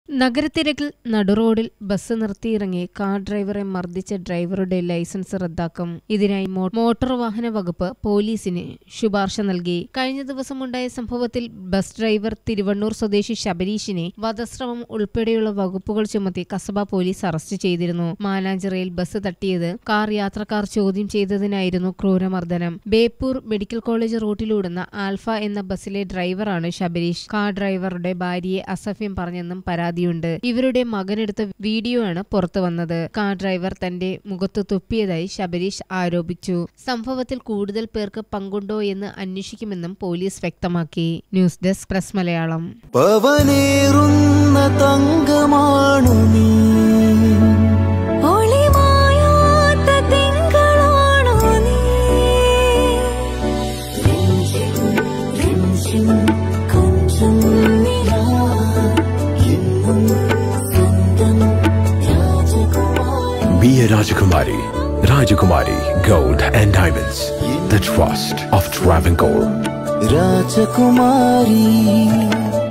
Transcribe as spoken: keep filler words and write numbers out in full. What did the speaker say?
നഗരത്തിരക്കിൽ നടുറോഡിൽ bus നിർത്തിയിറങ്ങി car ഡ്രൈവറെ മർദ്ദിച്ച ഡ്രൈവറുടെ ലൈസൻസ് റദ്ദാക്കും. ഇതിനായി മോട്ടോർ വാഹന വകുപ്പ് പോലീസിന് ശുപാർശ നൽകി. കഴിഞ്ഞ ദിവസമുണ്ടായ സംഭവത്തിൽ ബസ് ഡ്രൈവർ തിരുവണ്ണൂർ സ്വദേശി ശബരീഷിനെ വധശ്രമം ഉൾപ്പെടെയുള്ള വകുപ്പുകൾ ചുമത്തി കസബ പോലീസ് അറസ്റ്റ് ചെയ്തിരുന്നു. മാനാഞ്ചിറയിൽ ബസ് തട്ടിയത് കാർ യാത്രക്കാർ ചോദ്യം ചെയ്തതിനായിരുന്നു ക്രൂരമർദ്ദനം. ബേപ്പൂർ മെഡിക്കൽ കോളേജ് റൂട്ടിലൂടുന്ന ആൽഫ എന്ന ബസ്സിലെ ഡ്രൈവറാണ് ശബരീഷ്. കാർ ഡ്രൈവറുടെ ഭാര്യയെ അസഭ്യം പറഞ്ഞെന്നും പരാതി. ഇവരുടെ മകനെടുത്ത വീഡിയോ ആണ് പുറത്തു വന്നത്. കാർ ഡ്രൈവർ തന്റെ മുഖത്ത് തുപ്പിയതായി ശബരീഷ് ആരോപിച്ചു. സംഭവത്തിൽ കൂടുതൽ പേർക്ക് പങ്കുണ്ടോ എന്ന് അന്വേഷിക്കുമെന്നും പോലീസ് വ്യക്തമാക്കി. News desk press Malayalam. Be a Rajakumari. Rajakumari Gold and Diamonds. The trust of Travancore. Rajakumari.